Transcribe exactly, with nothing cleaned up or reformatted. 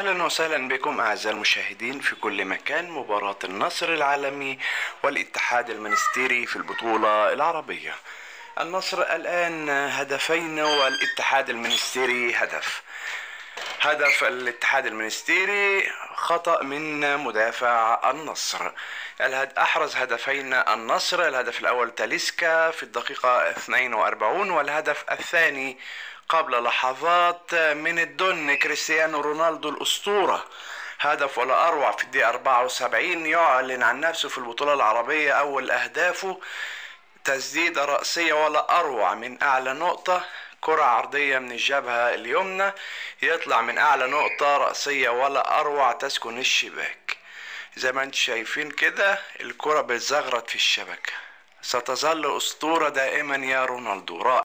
أهلا وسهلا بكم أعزائي المشاهدين في كل مكان. مباراة النصر العالمي والاتحاد المنستيري في البطولة العربية. النصر الآن هدفين والاتحاد المنستيري هدف. هدف الاتحاد المنستيري خطأ من مدافع النصر. الهد أحرز هدفين النصر، الهدف الأول تاليسكا في الدقيقة اثنين وأربعين، والهدف الثاني قبل لحظات من الدن كريستيانو رونالدو الأسطورة. هدف ولا أروع في الدقيقة أربعة وسبعين، يعلن عن نفسه في البطولة العربية. أول أهدافه تسديدة رأسية ولا أروع من أعلى نقطة، كرة عرضية من الجبهة اليمنى، يطلع من أعلى نقطة رأسية ولا أروع تسكن الشباك. زي ما انتم شايفين كده الكرة بتزغرط في الشبكة. ستظل أسطورة دائما يا رونالدو. رائع.